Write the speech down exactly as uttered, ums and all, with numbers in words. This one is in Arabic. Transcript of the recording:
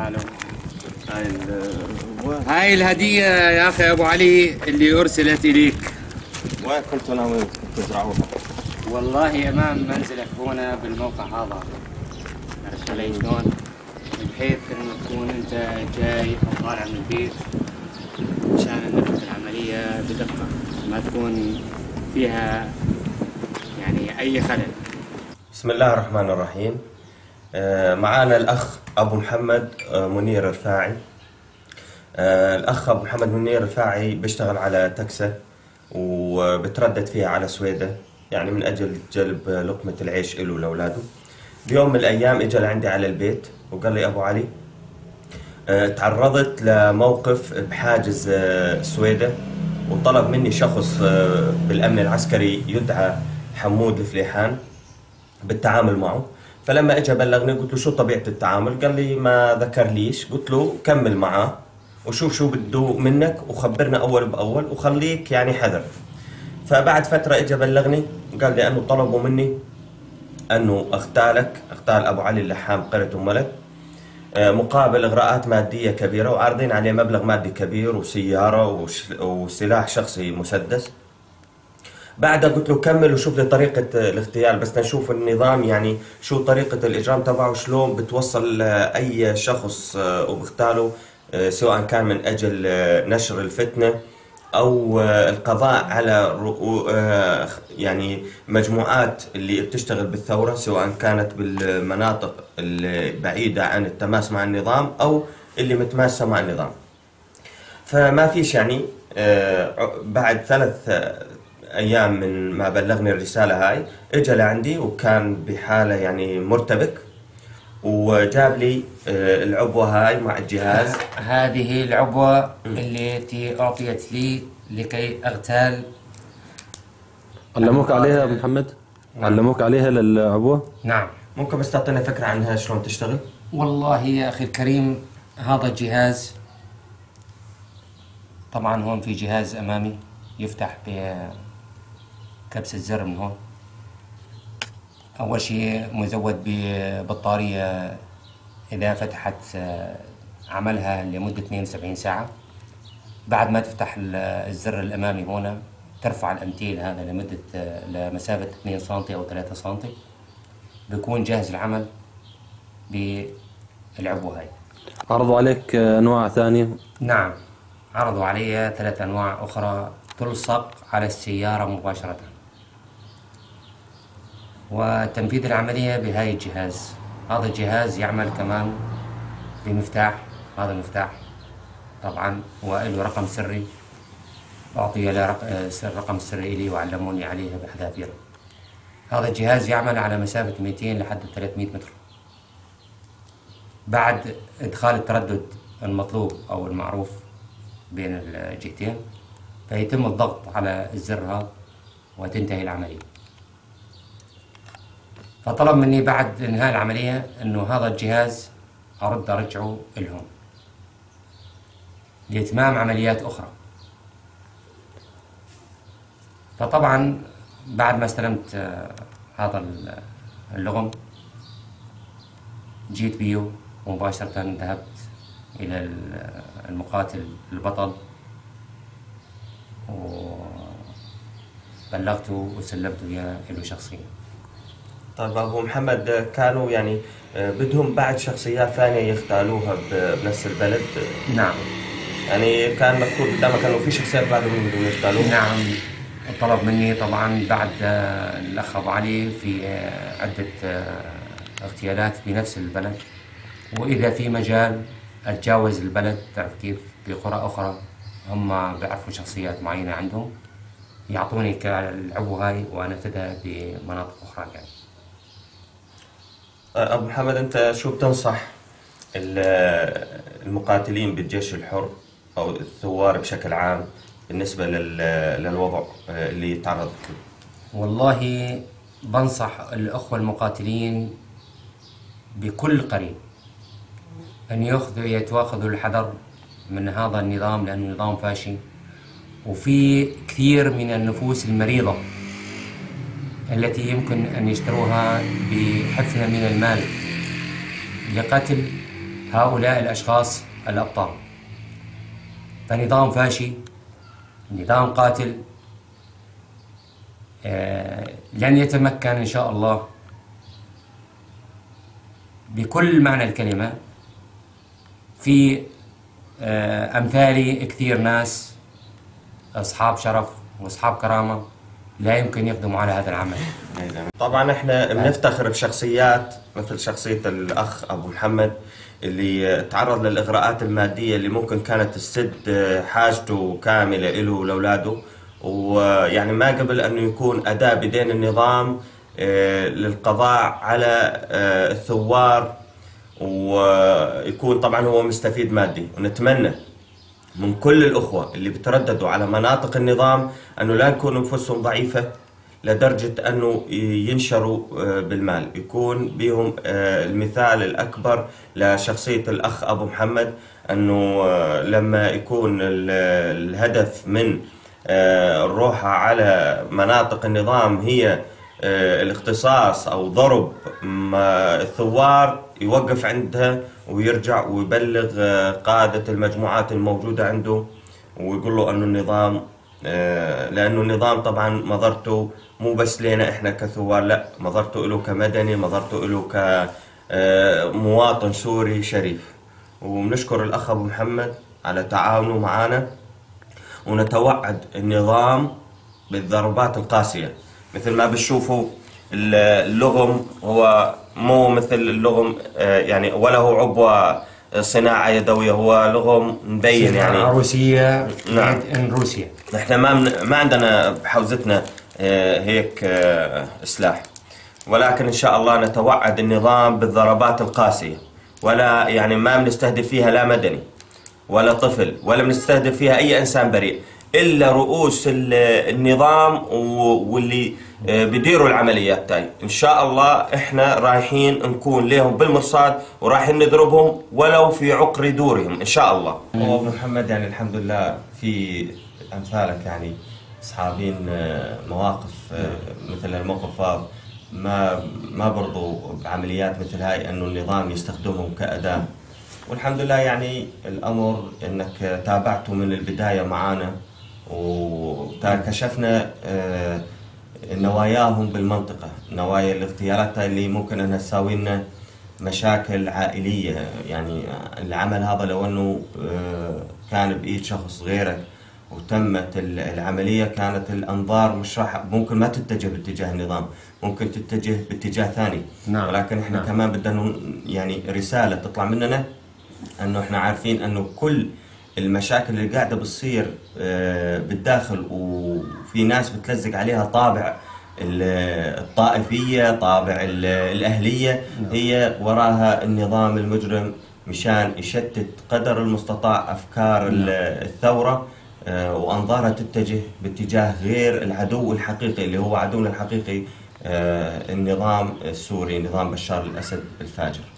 تعالوا. هاي ال هاي الهدية يا أخي أبو علي اللي أرسلت إليك. وين كنتوا ناويين تزرعوها؟ والله أمام منزلك هنا بالموقع هذا. عرفت علي شلون؟ بحيث إنه تكون أنت جاي أو طالع من البيت مشان ننفذ العملية بدقة، ما تكون فيها يعني أي خلل. بسم الله الرحمن الرحيم. معانا الأخ أبو محمد منير الرفاعي. الأخ أبو محمد منير الرفاعي بيشتغل على تكسا وبتردد فيها على سويدة، يعني من أجل جلب لقمة العيش إله ولأولاده. بيوم من الأيام إجا لعندي على البيت وقال لي: أبو علي، تعرضت لموقف بحاجز سويدة، وطلب مني شخص بالأمن العسكري يدعى حمود الفليحان بالتعامل معه. فلما اجى بلغني قلت له: شو طبيعة التعامل؟ قال لي: ما ذكر ليش. قلت له: كمل معاه وشوف شو بده منك وخبرنا اول باول وخليك يعني حذر. فبعد فترة اجى بلغني وقال لي انه طلبوا مني انه اغتالك، اغتال ابو علي اللحام قرية ام ولد، مقابل اغراءات مادية كبيرة، وعارضين عليه مبلغ مادي كبير وسيارة وسلاح شخصي مسدس. بعدها قلت له: كمل وشوف لي طريقة الاغتيال، بس نشوف النظام يعني شو طريقة الإجرام تبعه، شلون بتوصل أي شخص وبغتاله، سواء كان من أجل نشر الفتنة أو القضاء على يعني مجموعات اللي بتشتغل بالثورة، سواء كانت بالمناطق البعيدة عن التماس مع النظام أو اللي متماسة مع النظام. فما فيش يعني بعد ثلاث ايام من ما بلغني الرساله هاي اجى لعندي وكان بحاله يعني مرتبك، وجاب لي العبوه هاي مع الجهاز. هذه العبوه التي اعطيت لي لكي اغتال. علموك عليها يا ابو محمد؟ نعم. علموك عليها للعبوه؟ نعم. ممكن بس تعطينا فكره عنها شلون تشتغل؟ والله يا اخي الكريم، هذا الجهاز طبعا هون في جهاز امامي يفتح بكبسة زر من هون. أول شيء مزود ببطارية إذا فتحت عملها لمدة اثنين وسبعين ساعة. بعد ما تفتح الزر الأمامي هنا ترفع الأنتيل هذا لمدة لمسافة اثنين سنتي أو ثلاثة سنتي، بيكون جاهز العمل بالعبوة هاي. عرضوا عليك أنواع ثانية؟ نعم، عرضوا علي ثلاث أنواع أخرى تلصق على السيارة مباشرة، وتنفيذ العملية بهاي الجهاز. هذا الجهاز يعمل كمان بمفتاح، هذا المفتاح طبعا وله رقم سري، أعطي له الرقم السري إلي وعلموني عليه بحذافيره. هذا الجهاز يعمل على مسافة مئتين لحد ثلاثمئة متر. بعد إدخال التردد المطلوب أو المعروف بين الجهتين فيتم الضغط على الزر هذا وتنتهي العملية. فطلب مني بعد انهاء العملية انه هذا الجهاز ارد ارجعه لهم لاتمام عمليات اخرى. فطبعا بعد ما استلمت هذا اللغم جيت بيه مباشرة، ذهبت الى المقاتل البطل وبلغته وسلمته اياه له شخصيا. طيب ابو محمد، كانوا يعني بدهم بعد شخصيات ثانيه يغتالوها بنفس البلد؟ نعم، يعني كان مكتوب قدامك انه في شخصيات بعدهم بدهم يغتالوها؟ نعم، طلب مني طبعا بعد الاخ ابو علي في عده اغتيالات بنفس البلد، واذا في مجال اتجاوز البلد، تعرف كيف بقرى اخرى هم بيعرفوا شخصيات معينه عندهم يعطوني العبوه هاي وانفذها بمناطق اخرى يعني. ابو محمد، انت شو بتنصح المقاتلين بالجيش الحر او الثوار بشكل عام بالنسبه للوضع اللي تعرضت له؟ والله بنصح الاخوه المقاتلين بكل قريب ان ياخذوا يتواخذوا الحذر من هذا النظام، لانه نظام فاشي وفي كثير من النفوس المريضه التي يمكن أن يشتروها بحفنة من المال لقتل هؤلاء الأشخاص الأبطال. فنظام فاشي، نظام قاتل، آه لن يتمكن إن شاء الله بكل معنى الكلمة. في آه أمثالي كثير ناس أصحاب شرف وأصحاب كرامة لا يمكن يقدموا على هذا العمل. طبعا احنا بنفتخر بشخصيات مثل شخصية الأخ أبو محمد اللي تعرض للإغراءات المادية اللي ممكن كانت تسد حاجته كاملة له ولأولاده، ويعني ما قبل أنه يكون أداة بدين النظام للقضاء على الثوار، ويكون طبعا هو مستفيد مادي. ونتمنى من كل الأخوة اللي بترددوا على مناطق النظام أنه لا يكونوا أنفسهم ضعيفة لدرجة أنه ينشروا بالمال، يكون بهم المثال الأكبر لشخصية الأخ أبو محمد، أنه لما يكون الهدف من الروحة على مناطق النظام هي الاختصاص أو ضرب الثوار، يوقف عندها ويرجع ويبلغ قادة المجموعات الموجودة عنده ويقول له أنه النظام، لأنه النظام طبعا مضرته مو بس لنا إحنا كثوار، لا، مضرته له كمدني، مضرته له كمواطن سوري شريف. وبنشكر الأخ أبو محمد على تعاونه معنا، ونتوعد النظام بالضربات القاسية. مثل ما بتشوفوا اللغم هو مو مثل اللغم يعني، ولا هو عبوة صناعة يدوية، هو لغم مبين يعني روسية. نعم. من روسيا. احنا ما من ما عندنا بحوزتنا هيك سلاح، ولكن ان شاء الله نتوعد النظام بالضربات القاسية، ولا يعني ما بنستهدف فيها لا مدني ولا طفل، ولا بنستهدف فيها اي انسان بريء، الا رؤوس النظام واللي بديروا العمليات تاعي. ان شاء الله احنا رايحين نكون لهم بالمرصاد، ورايحين نضربهم ولو في عقر دورهم ان شاء الله. ابو محمد يعني الحمد لله في امثالك يعني اصحابين مواقف مثل الموقف هذا ما ما برضوا بعمليات مثل هاي انه النظام يستخدمهم كأداة. والحمد لله يعني الامر انك تابعته من البداية معنا، وكشفنا نواياهم بالمنطقة، نوايا الاغتيالات اللي ممكن انها تساوي لنا مشاكل عائلية. يعني العمل هذا لو انه كان بإيد شخص غيرك وتمت العملية، كانت الأنظار مش راح ممكن ما تتجه باتجاه النظام، ممكن تتجه باتجاه ثاني. نعم. ولكن احنا نعم. كمان بدنا يعني رسالة تطلع مننا انه احنا عارفين انه كل المشاكل اللي قاعدة بتصير بالداخل وفي ناس بتلزق عليها طابع الطائفية، طابع الأهلية، هي وراها النظام المجرم مشان يشتت قدر المستطاع أفكار الثورة، وأنظارها تتجه باتجاه غير العدو الحقيقي اللي هو عدونا الحقيقي النظام السوري، نظام بشار الأسد الفاجر.